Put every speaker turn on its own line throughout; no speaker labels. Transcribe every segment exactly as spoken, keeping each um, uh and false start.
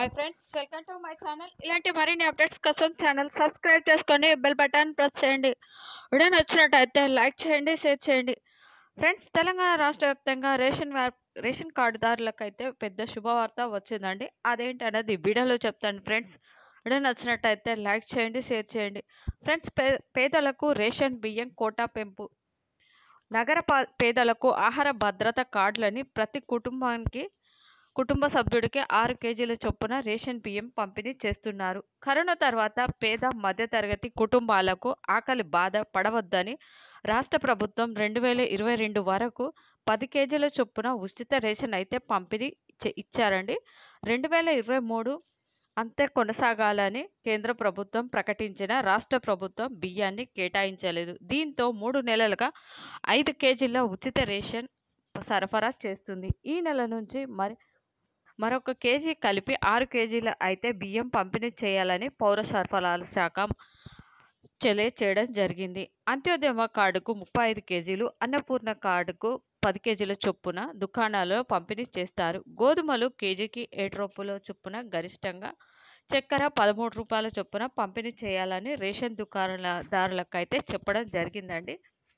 Hi friends, welcome to my channel. ఇలాంటి మరిన్ని updates కోసం ఛానల్ సబ్స్క్రైబ్ చేసుకొని బెల్ బటన్ ప్రెస్ చేయండి. వీడియో నచ్చినట్టయితే లైక్ చేయండి, షేర్ చేయండి. ఫ్రెండ్స్, తెలంగాణ రాష్ట్ర వ్యాప్తంగా రేషన్ వ్యా రేషన్ కార్డుదారులకైతే పెద్ద శుభవార్త వచ్చిందండి. అదేంటనేది వీడియోలో చెప్తాను ఫ్రెండ్స్. వీడియో నచ్చినట్టయితే లైక్ చేయండి, షేర్ చేయండి. ఫ్రెండ్స్, పే పేదలకు రేషన్ బియ్యం కోటా పెంపు. నగర పేదలకు ఆహార భద్రత కార్డులని ప్రతి కుటుంబానికి కుటుంబ సభ్యుడికి ఆరు కేజీల చొప్పున రేషన్ బియ్యం పంపిణీ చేస్తున్నారు. కరోనా తర్వాత పేద మధ్యతరగతి కుటుంబాలకు ఆకలి బాధ పడవద్దని రాష్ట్ర ప్రభుత్వం రెండు వేల ఇరవై రెండు వరకు పది కేజీల చొప్పున ఉచిత రేషన్ అయితే పంపిణీ ఇచ్చారండి. రెండు వేల ఇరవై మూడు అంతే కొనసాగాలని కేంద్ర ప్రభుత్వం ప్రకటించిన రాష్ట్ర ప్రభుత్వం బియ్యాన్ని కేటాయించలేదు. దీంతో మూడు నెలలుగా ఐదు కేజీల ఉచిత రేషన్ సరఫరా చేస్తుంది. ఈ నెల నుంచి మరి మరొక కేజీ కలిపి ఆరు కేజీల అయితే బియ్యం పంపిణీ చేయాలని పౌర సరఫరాల శాఖ తెలియచేయడం జరిగింది. అంత్యోదయ కార్డుకు ముప్పై ఐదు కేజీలు, అన్నపూర్ణ కార్డుకు పది కేజీల చొప్పున దుకాణాలలో పంపిణీ చేస్తారు. గోధుమలు కేజీకి ఏడు రూపాయల చొప్పున, గరిష్టంగా చక్కెర పదమూడు రూపాయల చొప్పున పంపిణీ చేయాలని రేషన్ దుకాణదారులకు అయితే చెప్పడం జరిగిందండి.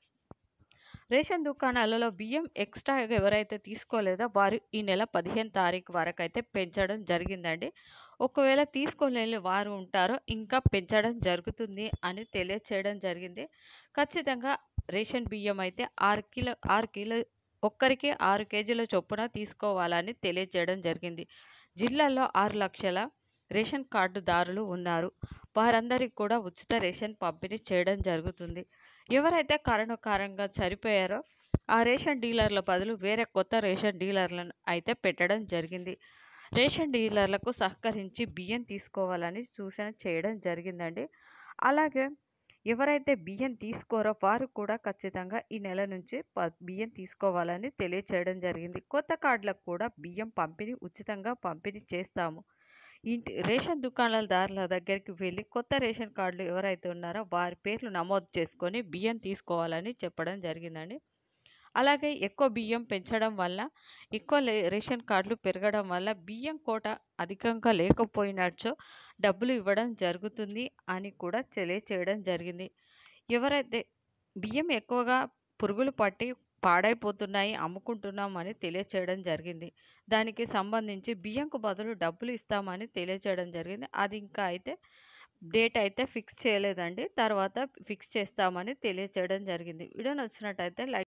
రేషన్ దుకాణాలలో బియ్యం ఎక్స్ట్రా ఎవరైతే తీసుకోలేదో వారు ఈ నెల పదిహేను తారీఖు వరకు అయితే పెంచడం జరిగిందండి. ఒకవేళ తీసుకోలేని వారు ఉంటారో ఇంకా పెంచడం జరుగుతుంది అని తెలియచేయడం జరిగింది. ఖచ్చితంగా రేషన్ బియ్యం అయితే ఆరు కిలో ఆరు కిలో ఒక్కరికి ఆరు కేజీల చొప్పున తీసుకోవాలని తెలియజేయడం జరిగింది. జిల్లాలో ఆరు లక్షల రేషన్ కార్డుదారులు ఉన్నారు. వారందరికీ కూడా ఉచిత రేషన్ పంపిణీ చేయడం జరుగుతుంది. ఎవరైతే కరోనా కారణంగా చనిపోయారో ఆ రేషన్ డీలర్ల బదులు వేరే కొత్త రేషన్ డీలర్లను అయితే పెట్టడం జరిగింది. రేషన్ డీలర్లకు సహకరించి బియ్యం తీసుకోవాలని సూచన చేయడం జరిగిందండి. అలాగే ఎవరైతే బియ్యం తీసుకోరో వారు కూడా ఖచ్చితంగా ఈ నెల నుంచి బియ్యం తీసుకోవాలని తెలియచేయడం జరిగింది. కొత్త కార్డులకు కూడా బియ్యం పంపిణీ ఉచితంగా పంపిణీ చేస్తాము. ఇంటి రేషన్ దుకాణాలదారుల దగ్గరికి వెళ్ళి కొత్త రేషన్ కార్డులు ఎవరైతే ఉన్నారో వారి పేర్లు నమోదు చేసుకొని బియ్యం తీసుకోవాలని చెప్పడం జరిగిందండి. అలాగే ఎక్కువ బియ్యం పెంచడం వల్ల, ఎక్కువ రేషన్ కార్డులు పెరగడం వల్ల బియ్యం కోట అధికంగా లేకపోయినచో డబ్బులు ఇవ్వడం జరుగుతుంది అని కూడా తెలియచేయడం జరిగింది. ఎవరైతే బియ్యం ఎక్కువగా పురుగులు పట్టి పాడైపోతున్నాయి, అమ్ముకుంటున్నామని తెలియచేయడం జరిగింది. దానికి సంబంధించి బియ్యంకు బదులు డబ్బులు ఇస్తామని తెలియచేయడం జరిగింది. అది ఇంకా అయితే డేట్ అయితే ఫిక్స్ చేయలేదండి. తర్వాత ఫిక్స్ చేస్తామని తెలియచేయడం జరిగింది. వీడియో నచ్చినట్టయితే లైక్